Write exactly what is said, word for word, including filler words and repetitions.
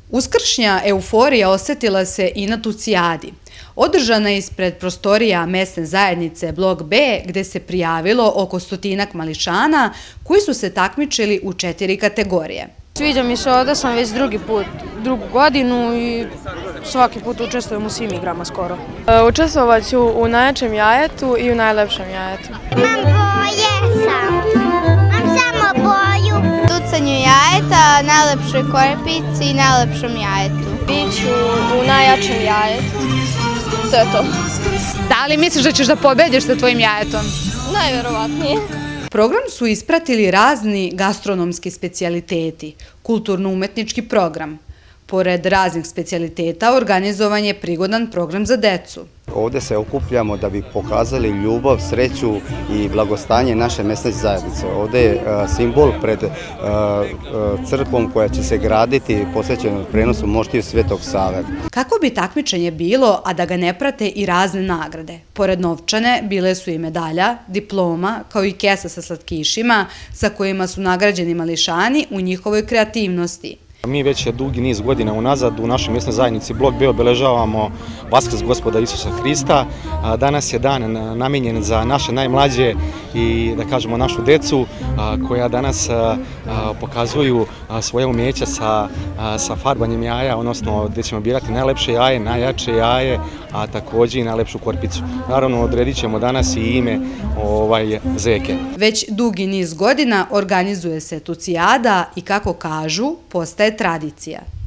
Uskršnja euforija osetila se i na Tucijadi. Održana je ispred prostorija mesne zajednice Blok B, gde se prijavilo oko stotinak mališana koji su se takmičili u četiri kategorije. Sviđa mi se ovdje, sam već drugi put, drugu godinu i svaki put učestvujem u svim igrama skoro. Učestvovat ću u najjačem jajetu i u najlepšem jajetu. Mam boje sam, mam samo boju. Tucanju jajeta, najlepšoj korpici i najlepšom jajetu. Biću u najjačem jajetu, to je to. Da li misliš da ćeš da pobediš sa tvojim jajetom? Najverovatnije. Program su ispratili razni gastronomski specijaliteti, kulturno-umetnički program. Pored raznih specijaliteta organizovan je prigodan program za decu. Ovdje se okupljamo da bi pokazali ljubav, sreću i blagostanje naše mesne zajednice. Ovdje je simbol pred crkvom koja će se graditi posvećeno prenosu moštiju Svetog Save. Kako bi takmičenje bilo, a da ga ne prate i razne nagrade? Pored novčane bile su i medalja, diploma, kao i kesa sa slatkišima sa kojima su nagrađeni mališani u njihovoj kreativnosti. Mi već dugi niz godina unazad u našoj mjesnoj zajednici Blok B obeležavamo Vaskrs Gospoda Isusa Hrista. Danas je dan namijenjen za naše najmlađe i da kažemo našu decu koja danas pokazuju svoje umeća sa, sa farbanjem jaja, odnosno gdje ćemo birati najlepše jaje, najjače jaje, a također i najlepšu korpicu. Naravno odredit ćemo danas i ime ovaj, zeke. Već dugi niz godina organizuje se Tucijada i kako kažu, postaje tradicija.